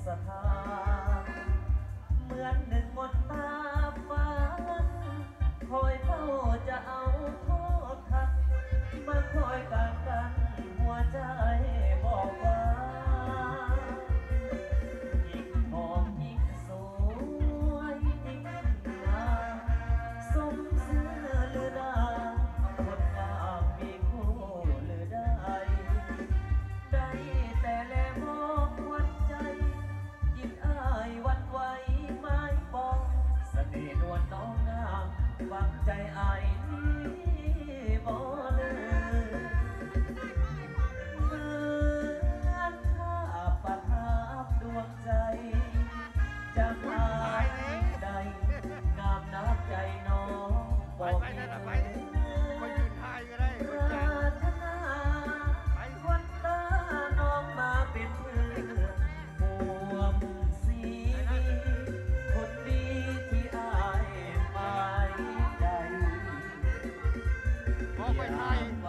สถานเหมือนหนึ่งมนตาฟ้าคอยเฝ้าจะเอาโทษทักมาคอยกันหัวใจบอกว่ายิ่งมองยิ่งสวยยิ่งงามสมเสือหรือดาคนงามมีคู่หรือได้ได้แต่แลมองวัดใจจิตอ้ายวัดไว้ไม้ปองเสน่ห์นวลน้องงามฟังใจอ้ายนี้บ่เลยเหมือนข้าประทับดวงใจจะหายใดงามน้ำใจน้องบอกมีมายืนทายก็ได้ปรารถนาคนตาน้องมาเป็นเพื่อนห่วงสีคนดีที่อายหมายใจบอกไปทายม